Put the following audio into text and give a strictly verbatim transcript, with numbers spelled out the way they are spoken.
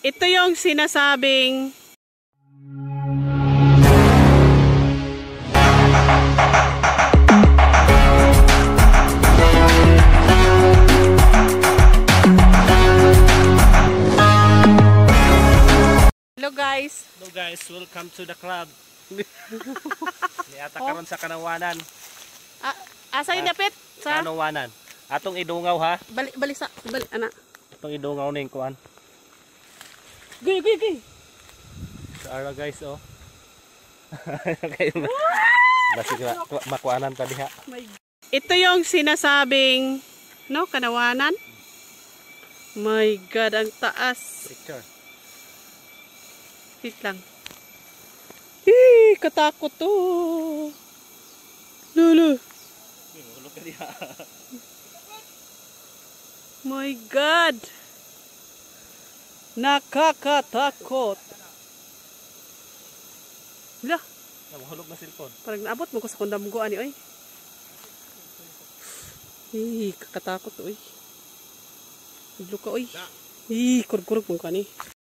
Ito yung sinasabing Hello guys. Hello guys, welcome to the club. Niata karon sa Kanawanan. Ah, asa yung dapit? Sa Kanawanan. Atong idungaw ha. Bali bali sa bali ana. Atong idungaw ning kuan. Gi gi gi. Sa ara guys oh. Basig makuanan ta diha. Ito yung sinasabing no, Kanawanan. My God, ang taas. Picture. Wait lang. Hii, katakot to. Lulu. Hulog ka diha. My God. Nakakatakot. Hala, Nahulog na cellphone. parang naabot mo ko sa kundamgo ani oy. Hii, kakatakot to oy. Hidlo ka oy. Hii, kurkurog mo ka ni.